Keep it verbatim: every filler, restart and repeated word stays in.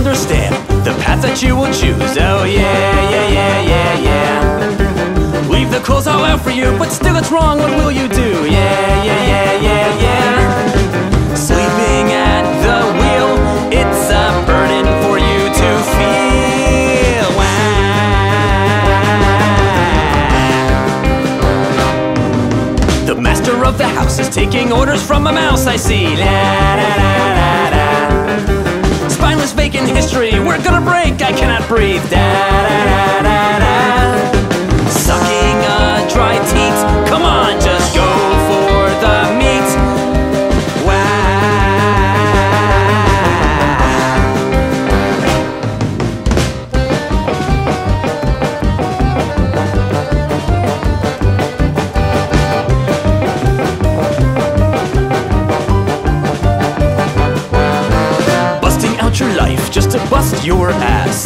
understand the path that you will choose. Oh yeah, yeah, yeah, yeah, yeah. Leave the clothes all out for you, but still it's wrong, what will you do? Yeah, yeah, yeah, yeah, yeah. Sleeping at the wheel, it's a burden for you to feel. Wow. The master of the house is taking orders from a mouse, I see. La, da, da, da, da. Spineless vacant history, we're gonna break, I cannot breathe. Da, da, da, da, da. Sucking a dry teat, come on, just go for the meat. Your life just to bust your ass.